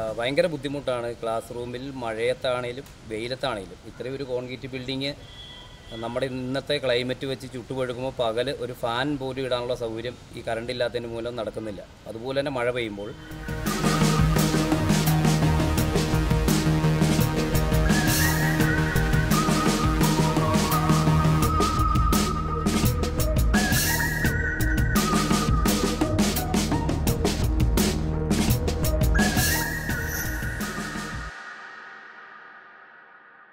ഭയങ്കര ബുദ്ധിമുട്ടാണ്. ക്ലാസ് റൂമിൽ മഴയത്താണേലും വെയിലത്താണേലും ഇത്രയും ഒരു കോൺക്രീറ്റ് ബിൽഡിങ് നമ്മുടെ ഇന്നത്തെ ക്ലൈമറ്റ് വെച്ച് ചുട്ടുപഴുകുമ്പോൾ പകൽ ഒരു ഫാൻ പോലും ഇടാനുള്ള സൗകര്യം ഈ കറണ്ട് ഇല്ലാത്തതിന് മൂലം നടക്കുന്നില്ല. അതുപോലെ തന്നെ മഴ പെയ്യുമ്പോൾ